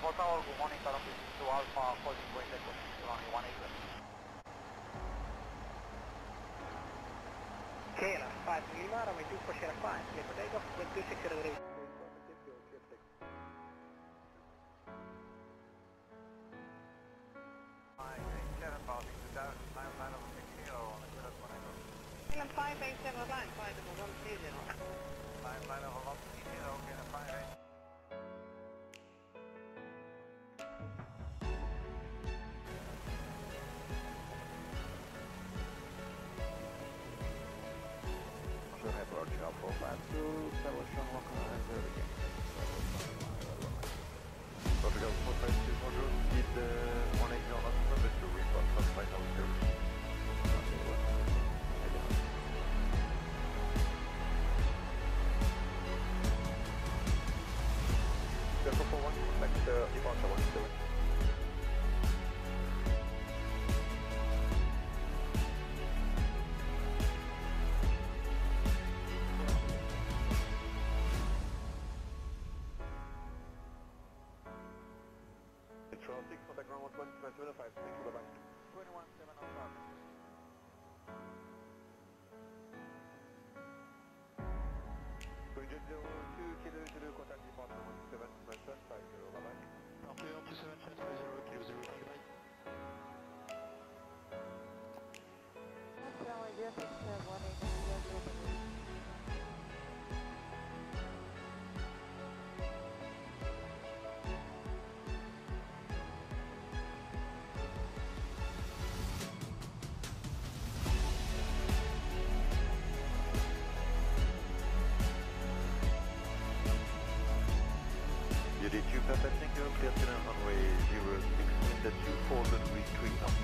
Tower, good morning, currently to Alpha, holding point echo, running 180. Kela, 5 Lima, runway 24 Sierra 5, clear for takeoff, wind 26 degrees. England 587 line, 51130. Line of 130, okay, 58. Approach Alpha 52, Sebastian Walker and Vertigan. Portugal 452, bonjour, speed 180 on us, number 2, report, final 0. Delta 41, contact departure 17. Control 6, contact ground 127.5, thank you, bye-bye. 21-7 on target. Bridget 02, kilo 02, contact departure 17.50, bye-bye. Parfait, 127.50, kilo 0, bye. UD2 perfect, thank you, clear to the runway 06, wind at 24 degrees 3 knots.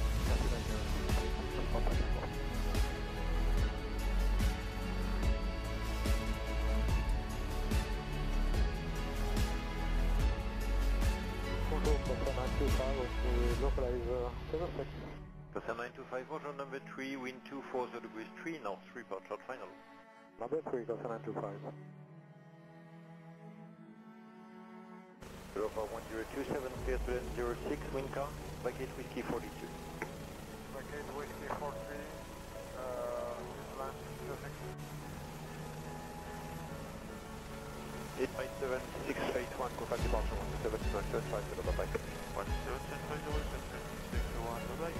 Person 925, bonjour, number 3, wind 24 degrees 3 knots, report short final. Number 3, Delta 925. Alpha 1027, clear to land 06, wind count, vacate whiskey 42. Vacate whiskey 43, this land, 06. 857, 681, contact departure 17.75, bye-bye. 127.50, bye-bye.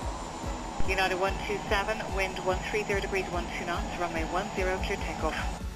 United 127, wind 130 degrees 12 knots, runway 10, clear takeoff.